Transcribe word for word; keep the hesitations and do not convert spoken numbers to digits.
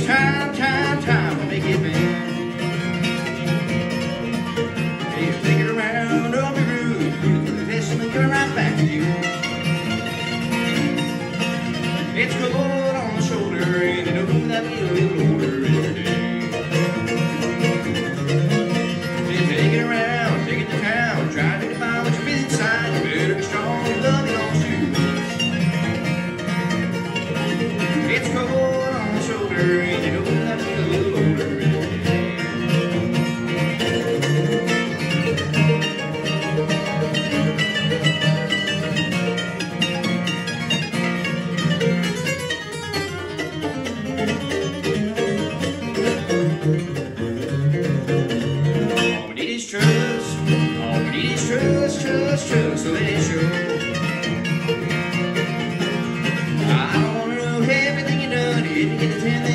time, time, time will make it man. Hey, take it around, don't be rude. Through the testament, coming right back to you. It's cold on the shoulder, and you know that me a little older every day. Hey, take it around, take it to town, try to define what you feel inside. You better be strong and love it on shoes. It's cold on the shoulder, and you know that me a little older every day. Trust, trust, trust, so let it show. I don't wanna know everything you done. You didn't get the ten